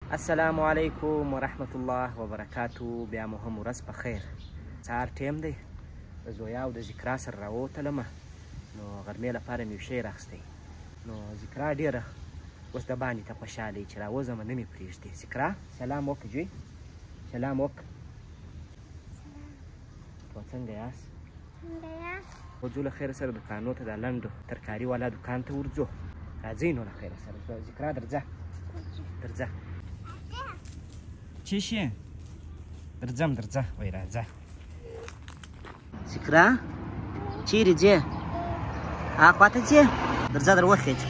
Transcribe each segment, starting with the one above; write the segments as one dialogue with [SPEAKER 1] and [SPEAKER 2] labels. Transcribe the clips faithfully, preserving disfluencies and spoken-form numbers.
[SPEAKER 1] السلام علیکم ورحمت الله وبرکاتو. بیا مو هم ورځ په خیر. سهار ټیم دی، د زویا او د ذکرا سره راووتلمه، نو غرمې لپاره مې یو شی راخیستی. نو ذکرا ډېره اوس د باندې ته خوشحاله یي چې راوځمه نه مې پرېږدي. ذکرا سلام وکړه جوی، سلام وکړه. تو څنګه یاست؟
[SPEAKER 2] څنګه یاست؟
[SPEAKER 1] ورځو له خیره سره دوکانو ته د لنډو ترکاري والا دوکان ته ورځو. راځئ نو له خیره سره. ذکرا درځه درځه. چی شي؟ درځم درځه. وایي راځه. ذکرا چیرې ځې؟ هاخوا ته ځې؟ درځه در وخېج.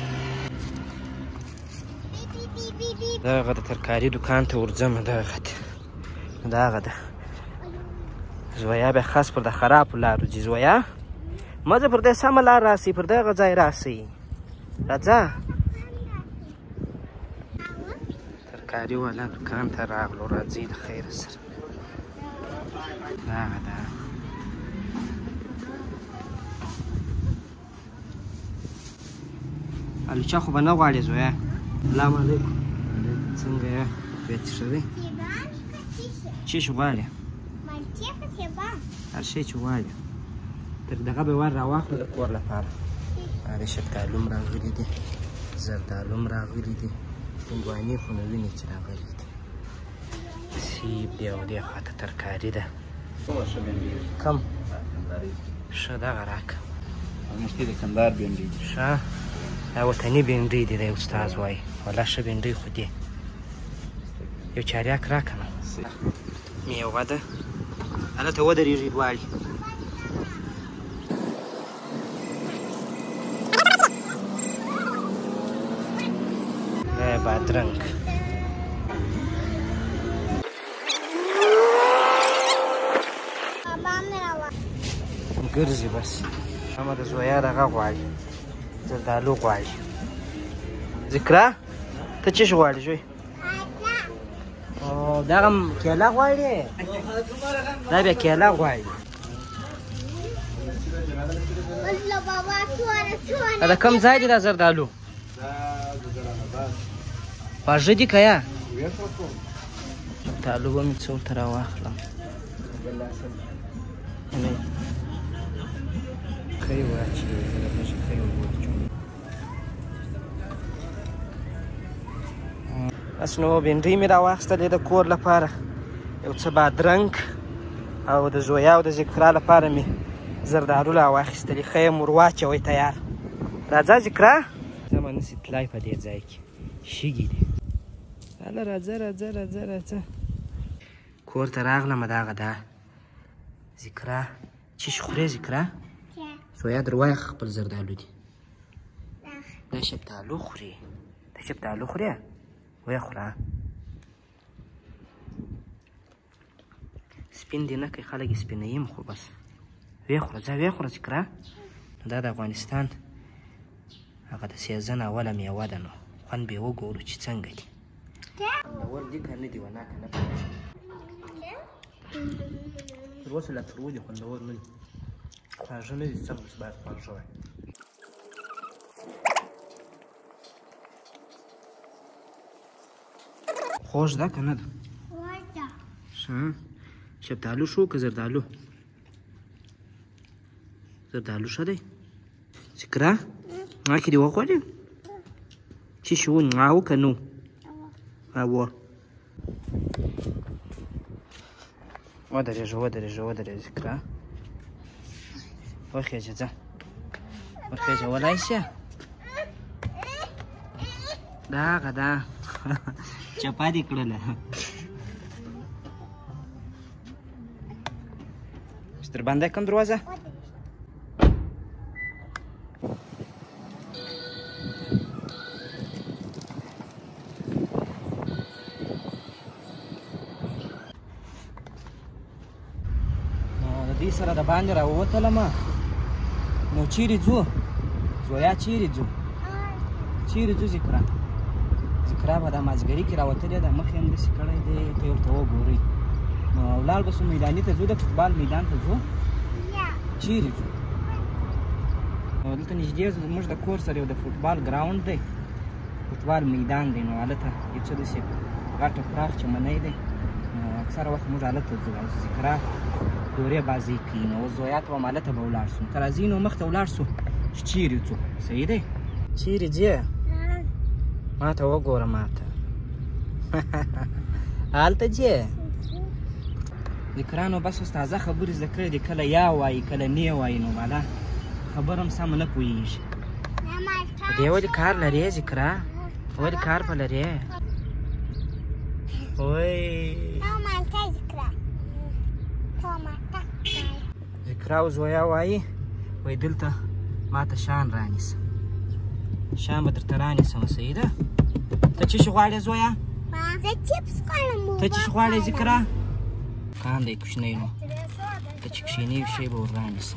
[SPEAKER 1] دغه د ترکاري دوکان ته ورځم. دغه ده دغه ده. زویا بیا خاص پر د خرابو لارو ځي. زویا مه ځه، پر دې سمه لار راسئ، پر دغه ځای راسئ. راځه. ترکاري والا دوکان ته راغلو. راځئ د خیره سره. دغه ده. الوچه خو به نه غواړې زویا؟ سلام علیکم. څنګه یې؟ طبیعت ښه دی؟ څه شی غواړې؟ هر شی چې غواړې. تر دغه به ور راواخله د کور لپاره. دا شفتالو هم راغلي دي، زردالو هم راغلي دي، هندوانې خو مې وینې چې راغلي دي. سیب دی او دې خواته ترکاري ده. کم؟ ښه دغه راکړه.
[SPEAKER 3] مشتي د کندهار بینډۍ دي.
[SPEAKER 1] ښه دا وطني بینډۍ دي. دی استاد وایي والله ښه بینډۍ خو دي. یو چاریاک راکړه نو. میوه ده هلته ودرېږي دواړې. دا بادرنګ. ګرځي بس. اما د زویا دغه غواړي، زردالو غواړي. ذکرا ته څه شی غواړې زوی؟ او دغه هم کیله غواړې؟ دا بیا کیله غواړي. دا د کوم ځای دی دا زردالو؟ خواږه دي که یا؟ زردالو به مې څه ورته راواخلم. ښه یې واچوي، ښه یې واچوي. بس نو بینډۍ مې راواخیستلې د کور لپاره، یو څه بادرنګ، او د زویا او د ذکرا لپاره مې زردالو راواخیستلې. ښه یې ور واچوئ تیار. راځه ذکرا. سمه نسي تلای په دې ځای کې، شګې دي. هله راځه راځه راځه راځه. کور ته راغلم. دغه ده ذکرا. څه شي خورې ذکرا؟ زویا در وایه خپل زردالو دي. دا شفتالو خورې؟ دا شفتالو خورې؟ ویې خوره. سپین دې نه کوي، خلک یې سپینوي خو بس. ویې خوره، ځه ویې خوره ذکرا. دا د افغانستان هغه د سیزن اوله میوه ده، نو خوند به یې وګورو چې څنګه دي. خوندور دي که نه دي؟ ونه که نه تر اوسه لا تر ودې خوندور نه دي. خواږه نه دي، سم اوس باید خواږه وای. خوږ ده که نه ده؟
[SPEAKER 2] خوږ ده.
[SPEAKER 1] ښه. شفتالو شو که زردالو؟ زردالو ښه دی. ذکرا ماکې دې وخوړې؟ څه شي ونیو که نه؟ اوه ودرېږه ودرېږه ودرېږه ذکرا. وخېژه ځه وخېژه. ولی شې؟ دغه ده چپه دې کړله. در بنده کم دروازه. دې سره د باندې راووتلمه. نو چیرې ځو؟ زویا چیرې ځو؟ چیرې ځو ذکرا؟ ذکرا به دا مازدیګري کې راوتلې ده، مخ یې همداسې کړی دی، ته یې ورته وګورئ. نو ولاړ به سو میداني ته ځو، د فوټبال میدان ته ځو؟ چیرې ځو؟ نو دلته نږدې زموږ د کور سره یو د فوټبال ګراونډ دی، فوټبال میدان دی. نو هلته یو څه داسې غټ پراخ چمنی دی. نو اکثره وخت موږ هلته ځو او ذکرا دورې بازۍ کوي. نو اوس زویا ته وایم هلته به ولاړ سو. که راځئ نو مخته ولاړ سو چې چیرې ځو. صحیح دی؟ چیرې ځې؟ ما ته وګوره ما ته. هلته ځې؟ ذکرا نو بس اوس تازه خبرې زده کړې دي. کله یا وایي کله نه وایي. نو بالا خبره هم سمه نه پوهېږي. په دې ولې کار لرې ذکرا؟ ولې کار په لرې؟ وای ذکرا او زویا وایي وایي دلته ما ته شان رانیسه. شان به درته رانیسم. صحیح ده؟ ته څه شي غواړې زویا؟
[SPEAKER 2] زه چپس غواړم.
[SPEAKER 1] ته څه شي غواړې ذکرا؟ کان دی کوچنی نو ته چې کښېنې شی به ور رانیسم.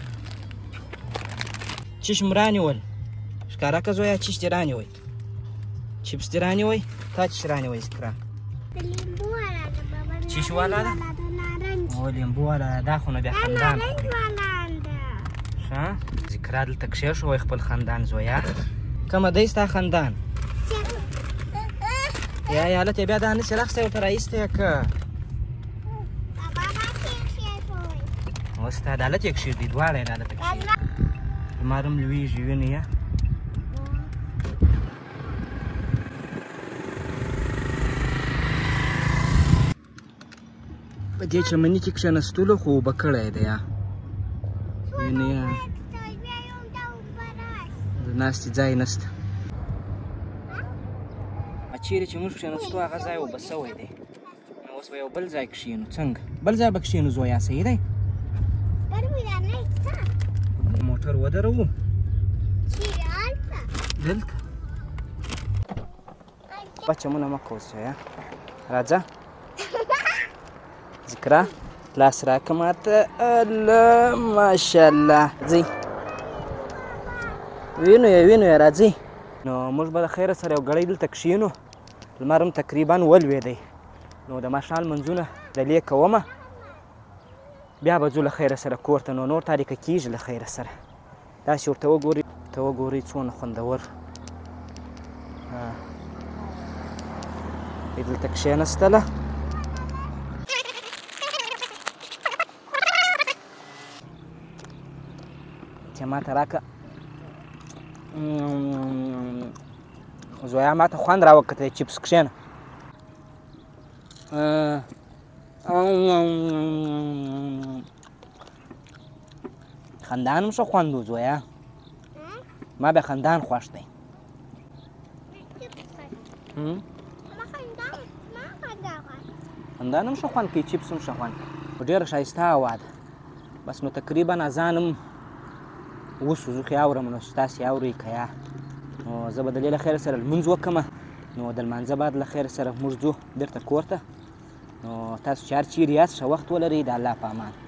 [SPEAKER 1] چشم م رانیول؟ ښکاره که زویا چش دې رانیوی؟ چپس دې رانیوی؟ تا چش رانیوی ذکرا؟
[SPEAKER 2] د لیمبو والا ده بابا.
[SPEAKER 1] چش والا ده؟ او لیمبو والا ده. دا خو نو بیا خندان ښه ذکرا دلته کښېښوی خپل خندان زویا. کومه دی ستا خندان؟ یا یا هلته بیا دا هسې رقص ورته رایستی یې که اوس تا د هلته یې کښېږدي دواړه یې د هلته کښېږدي. لمر هم لوېږي وینې یې. په دې چمني کې کښېنستلو خو اوبه کړی دی یا وینې یې د ناستې ځای نشته. چیرې چې موږ کښېنستو هغه ځای اوبه سوی دی. نو اوس به یو بل ځای کښېنو. څنګه بل ځای به کښېنو زویا؟ صحیح دی؟ موټر ودروو دلته. بچمونه مه کوه زویا. راځه ذکرا لاس راکړه ماته. الله ماشاءالله. ځئ وینو یې وینو یې راځئ. نو موږ به د خیره سره یو ګړی دلته کښېنو. لمر هم تقریبا ولوېدی. نو د ماښام لمونځونه دلې کومه بیا به ځو له خیره سره کور ته. نو نور تاریکه کېږي له خیره سره. داسې ورته وګورئ ته وګورئ څونه خوندور. ای دلته کښېنستله. چې ما ته راکړه زویا ما ته خوند راوکتی. چپس کښېنه. خندان هم ښه خوند و زویا. ما بیا خندان خوښ دی. خندان هم ښه خوند کوي. چپس هم ښه خوند کوي. خو ډېره ښایسته هوا ده. بس نو تقریبا اذان هم وسو. زه خو یې اورم نو چې تاسې یې اورئ که یا. نو زه به د دې له خیره سره لمونځ وکړم. نو د لمانځه بعد له خیره سره موږ ځو بېرته کور ته. نو تاسو چې هر چیرې یاست ښه وخت ولرئ. د الله په امان.